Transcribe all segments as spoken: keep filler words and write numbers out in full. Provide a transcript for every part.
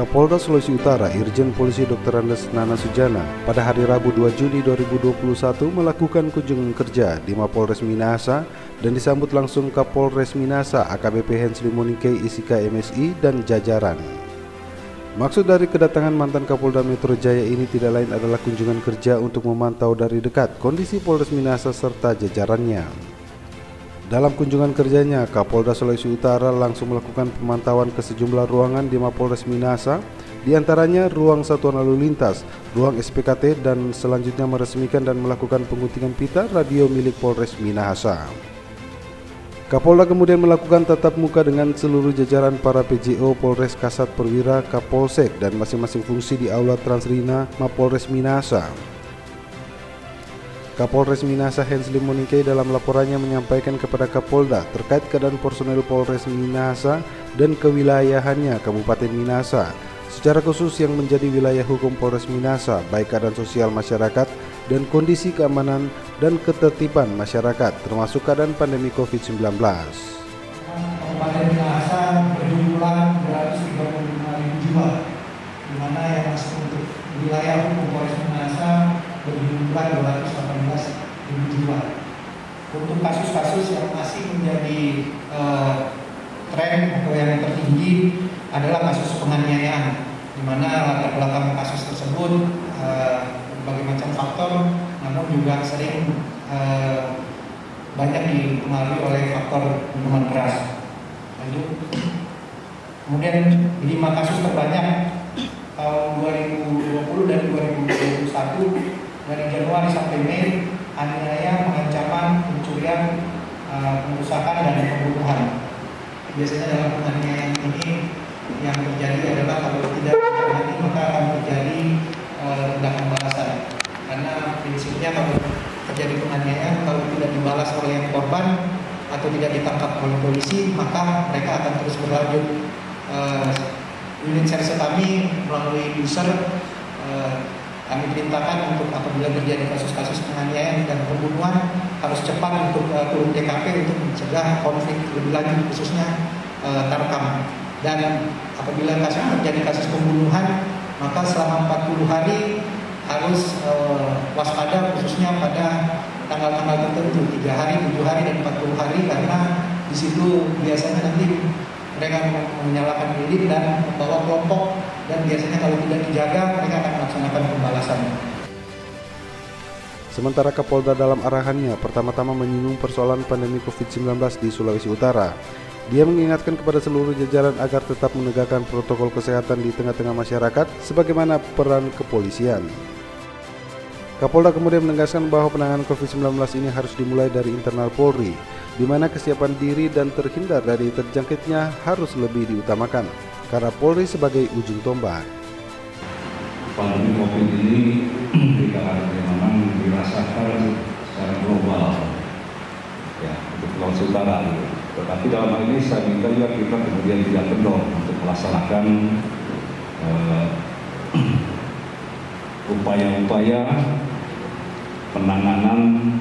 Kapolda Sulawesi Utara Irjen Polisi Doktor Andes Nana Sujana pada hari Rabu dua Juni dua ribu dua puluh satu melakukan kunjungan kerja di Mapolres Minahasa dan disambut langsung Kapolres Minahasa A K B P Hensley Moningkay I S I K M S I dan jajaran. Maksud dari kedatangan mantan Kapolda Metro Jaya ini tidak lain adalah kunjungan kerja untuk memantau dari dekat kondisi Polres Minahasa serta jajarannya. Dalam kunjungan kerjanya, Kapolda Sulawesi Utara langsung melakukan pemantauan ke sejumlah ruangan di Mapolres Minahasa, diantaranya ruang satuan lalu lintas, ruang S P K T, dan selanjutnya meresmikan dan melakukan penguntingan pita radio milik Polres Minahasa. Kapolda kemudian melakukan tatap muka dengan seluruh jajaran para P J O Polres, Kasat Perwira, Kapolsek, dan masing-masing fungsi di Aula Transrina Mapolres Minahasa. Kapolres Minahasa Hensley Moningkay dalam laporannya menyampaikan kepada Kapolda terkait keadaan personel Polres Minahasa dan kewilayahannya Kabupaten Minahasa, secara khusus yang menjadi wilayah hukum Polres Minahasa, baik keadaan sosial masyarakat dan kondisi keamanan dan ketertiban masyarakat, termasuk keadaan pandemi COVID sembilan belas. Kabupaten Minahasa berjumlah dua ratus tiga puluh lima ribu jiwa, di mana yang masuk untuk wilayah hukum Polres Minahasa berjumlah dua ratus delapan belas ribu jiwa. Untuk kasus-kasus yang masih menjadi uh, tren atau yang tertinggi adalah kasus penganiayaan, di mana latar belakang kasus tersebut uh, berbagai macam faktor, namun juga sering uh, banyak dipengaruhi oleh faktor minuman keras. Lanjut. Kemudian lima kasus terbanyak tahun dua ribu dua puluh dan dua ribu dua puluh satu dari Januari sampai Mei, aniaya, pengancaman, pencurian, uh, pengerusakan, dan pembunuhan. Biasanya dalam penganiayaan ini yang terjadi adalah kalau tidak ditangani maka akan terjadi uh, tindakan balasan. Karena prinsipnya kalau terjadi penganiayaan, kalau tidak dibalas oleh korban atau tidak ditangkap oleh polisi, maka mereka akan terus berlanjut. Uh, unit serse kami melalui user uh, kami perintahkan untuk apabila terjadi kasus-kasus penganiayaan dan pembunuhan harus cepat untuk uh, turun T K P untuk mencegah konflik lebih lanjut, khususnya uh, tarkam. Dan apabila kasus terjadi kasus pembunuhan, maka selama empat puluh hari harus uh, waspada, khususnya pada tanggal-tanggal tertentu, tiga hari, tujuh hari, dan empat puluh hari, karena di situ biasanya nanti mereka menyalakan lilin dan membawa kelompok, dan biasanya kalau tidak dijaga mereka akan melaksanakan pembalasan. Sementara Kapolda dalam arahannya pertama-tama menyinggung persoalan pandemi COVID sembilan belas di Sulawesi Utara. Dia mengingatkan kepada seluruh jajaran agar tetap menegakkan protokol kesehatan di tengah-tengah masyarakat sebagaimana peran kepolisian. Kapolda kemudian menegaskan bahwa penanganan COVID sembilan belas ini harus dimulai dari internal Polri, di mana kesiapan diri dan terhindar dari terjangkitnya harus lebih diutamakan, karena Polri sebagai ujung tombak. Pandemi COVID ini tidak memang dirasakan secara global, ya, untuk Sulawesi Utara. Tetapi dalam hal ini saya minta juga kita kemudian tidak kendor untuk melaksanakan uh, upaya-upaya penanganan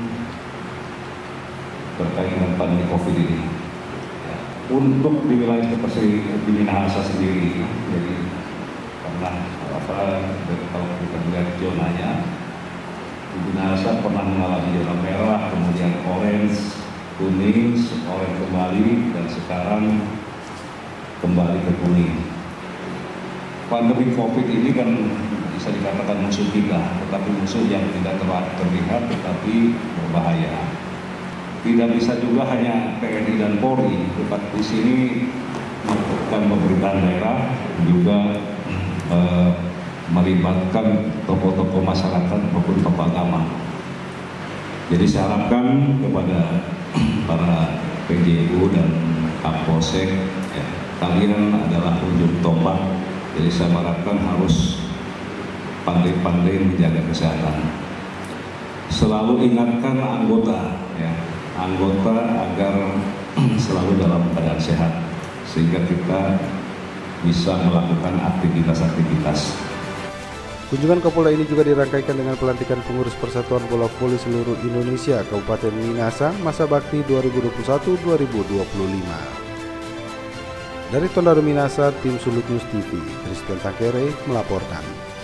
terkait dengan pandemi COVID ini. Ya, untuk di wilayah seperti di Minahasa sendiri, jadi pernah apa kalau kita lihat zonanya, di Minahasa pernah mengalami zona merah, kemudian orange, kuning, orange kembali, dan sekarang kembali ke kuning. Pandemi COVID ini kan bisa dikatakan musuh kita, tetapi musuh yang tidak terlihat tetapi berbahaya. Tidak bisa juga hanya T N I dan Polri, tetapi di sini melakukan pemerintahan daerah juga eh, melibatkan tokoh-tokoh masyarakat maupun tokoh agama. Jadi saya harapkan kepada para P J O dan Kapolsek, ya, kalian adalah ujung tombak. Jadi saya harapkan harus pandai-pandai menjaga kesehatan. Selalu ingatkan anggota, ya, anggota agar selalu dalam keadaan sehat, sehingga kita bisa melakukan aktivitas-aktivitas. Kunjungan Kapolda ini juga dirangkaikan dengan pelantikan pengurus Persatuan Bola Voli seluruh Indonesia Kabupaten Minahasa masa bakti dua ribu dua puluh satu sampai dua ribu dua puluh lima. Dari Tondano Minahasa, tim Sulut News T V, Christian Takere melaporkan.